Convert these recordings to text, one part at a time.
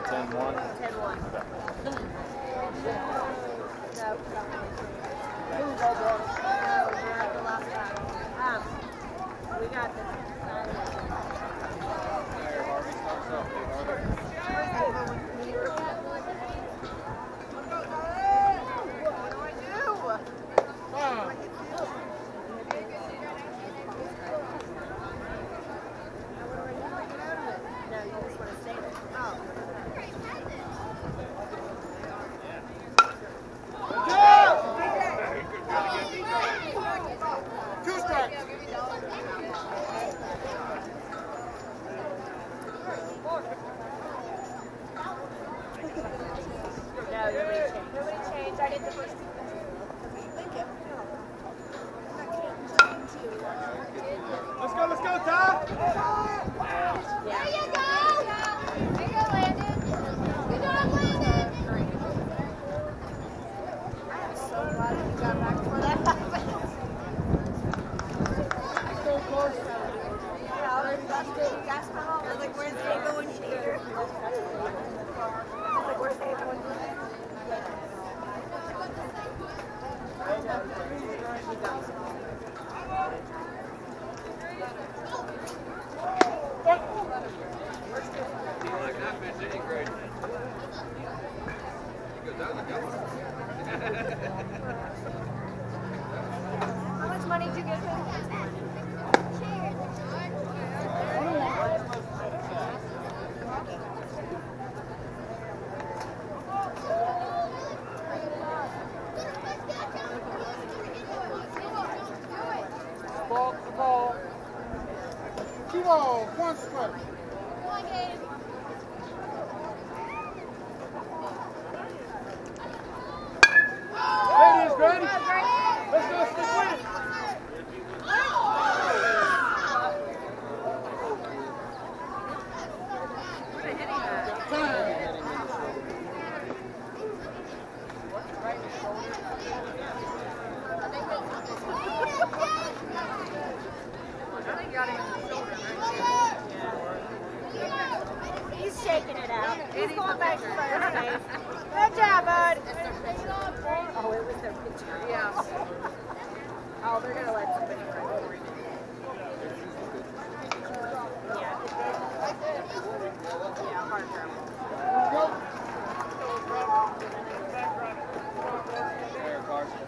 10-1. 10-1. We got this. Let's go, Ty! There you go! There you go, Landon. Good job, Landon. I am so glad you got back before that happened. So close. Yeah, I was like, where's they going here? I was like, where's they going here? How much money did you give him? Ball, the ball. 2-0, one strike. Come on, Gabe. There it is, Grady. Let's go, stick with it. He's shaking it out. He's going back to first base. Good job, bud. Oh, it was their pitcher. Yeah. Oh, they're going to let somebody run over it. Yeah. Yeah, hard trouble. There, Carson.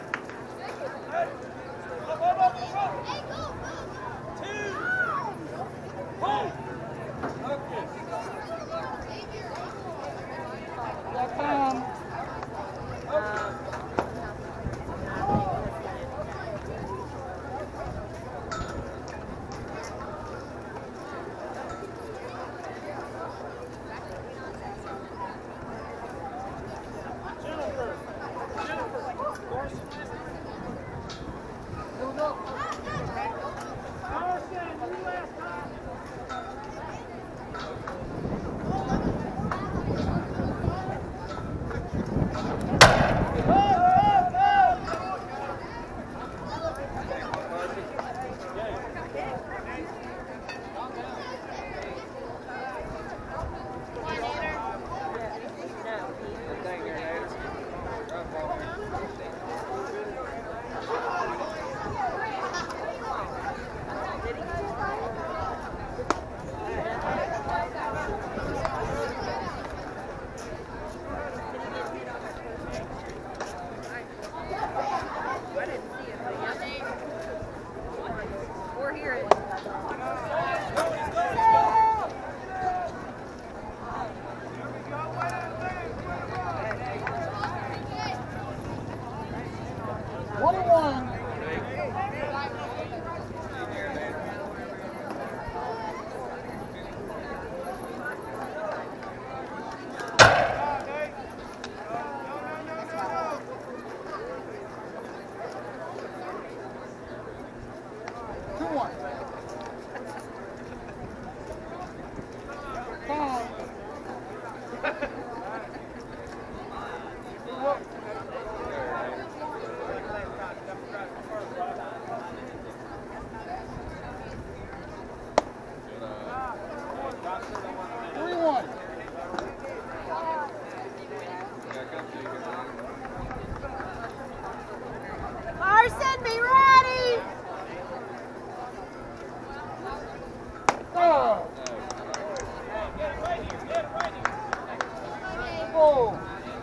Pull.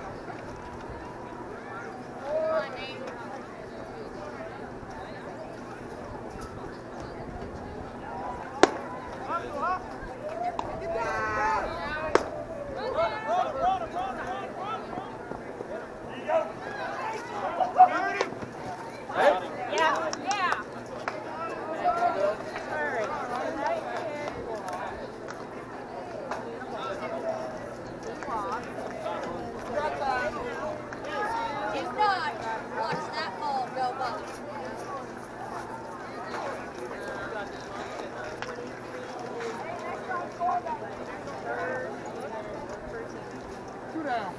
If not, watch that ball go by. 2 down.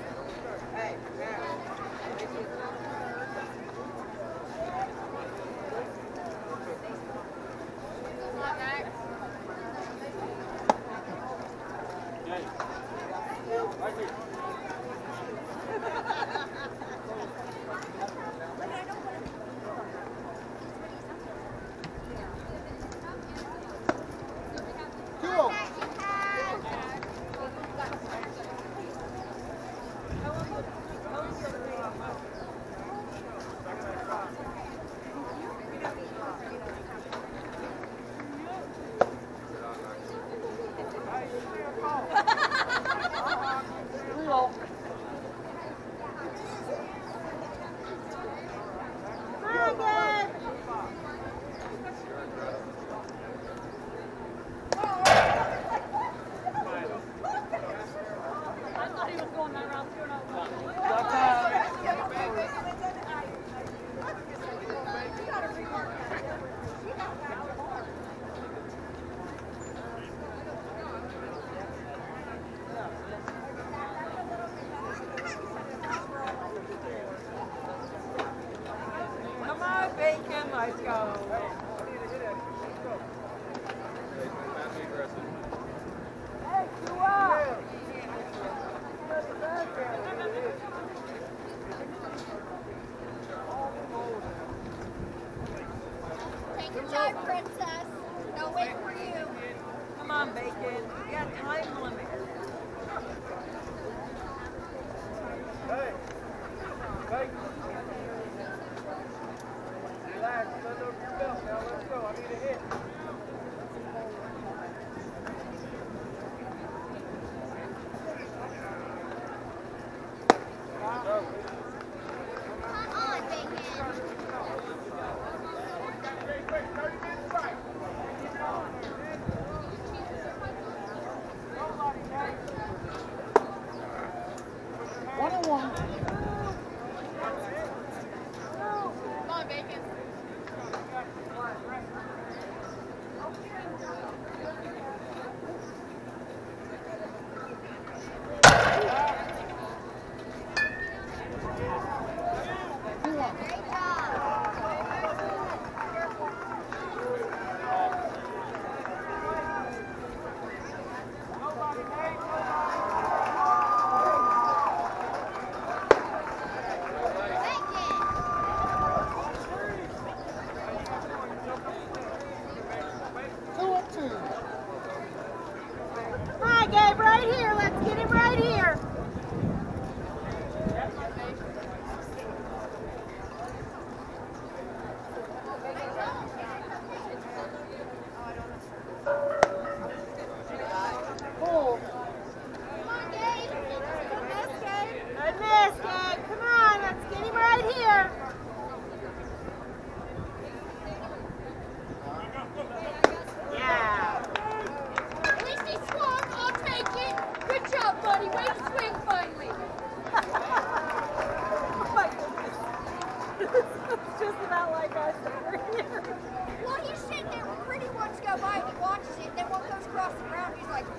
Let's go. Hey, you up? Take your time, princess. No wait for you. Come on, Bacon. You got time limit. Hey. Hey. Relax. Let over your belt now. Let's go. I need a hit. Come on, Bacon. One-on-one. Come on, Bacon. Great job. Bacon. 2-2. Hi, Gabe, right here. Let's get him right here. Pull. Come on, Gabe. Good miss, Gabe. Good miss, Gabe. Come on, let's get him right here. Yeah. At least he swung. I'll take it. Good job, buddy. Way to swing finally. Oh my goodness. It's just about like us over here. Well, he's sitting there when Pretty ones go by and he watches it, and then one goes across the ground, he's like...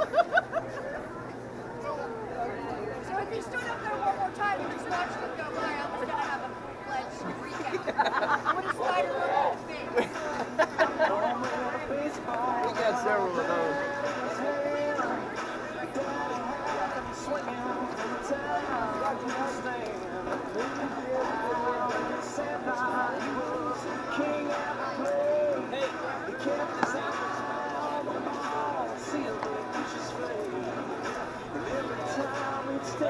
So if he stood up there one more time and just watched them go by, I was going to have a pledge freak out. What a spider look on his face. We got several of those. Every time we'd stay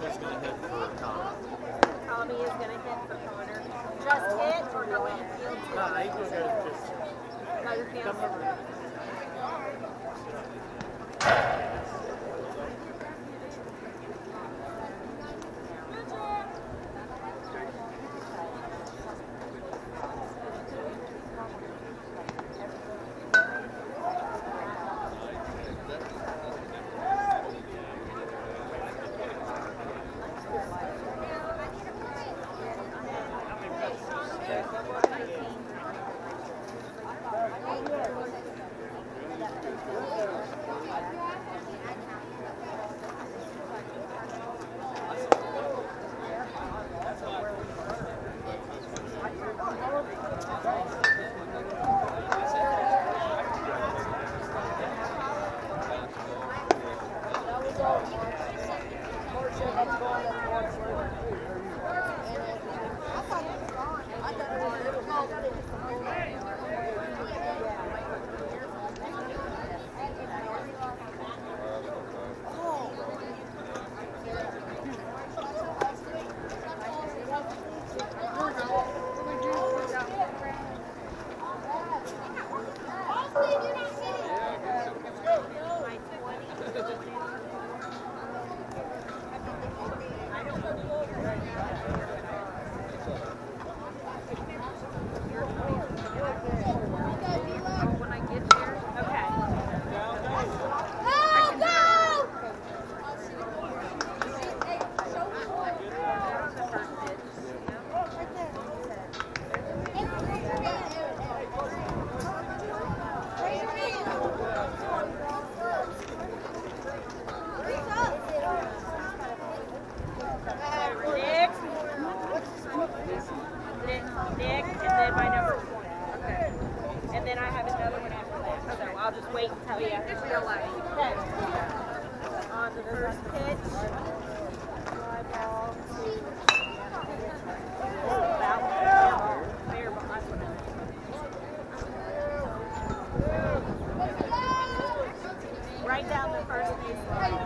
Tommy's going to hit for Tom. Tommy is going to hit for Connor. Just hit or go infield? No, he's going to just Go your field. come over. Nick, and then my number 20. Okay. And then I have another one after that. So I'll just wait and tell you. Okay. On the first pitch, fly ball to fair ball. That's what it is. Right down the first base line.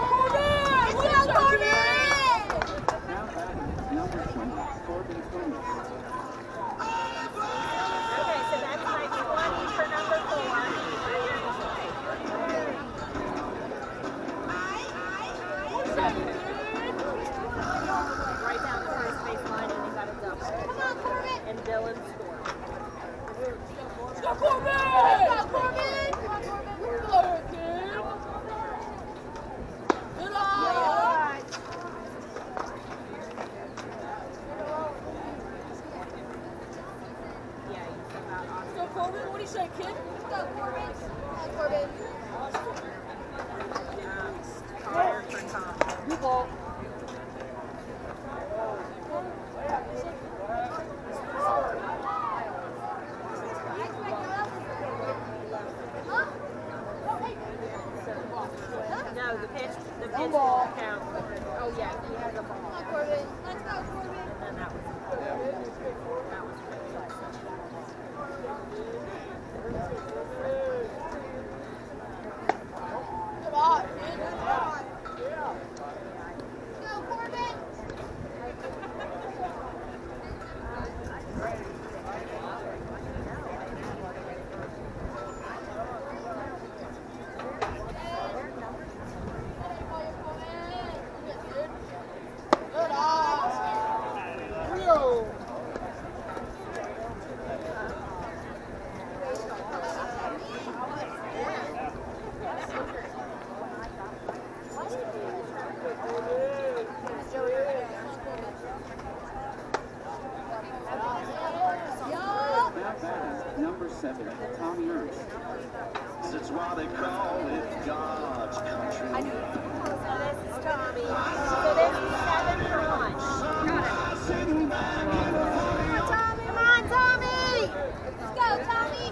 Okay, so that's my 20 for number 4. Right down the first base line, and he got a double. And Dylan scored. Let's go, Corbin! Let's go, Corbin! Good eye! Let's go, Corbin. What do you say, kid? Let's go, Corbin. Corbin. Connor for Tom. New ball. No, the pitch won't count. Oh yeah, he has a ball. Come on, Corbin. Let's go, Corbin. And then that was Come on, kid. Come on. Let's go, Corbin. Good eye. Rio. Number 7, Tommy Ernst. That's why they call it God's country. So this is Tommy. So this is 7 for lunch. Come on, Tommy! Let's go, Tommy.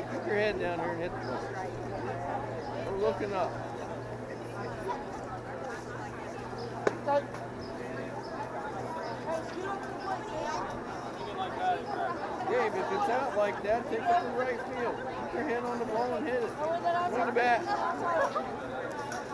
Keep your head down here and hit the ball. We're looking up. Gabe, if it's out like that, take it to right field. Keep your head on the ball and hit it. Swing the bat.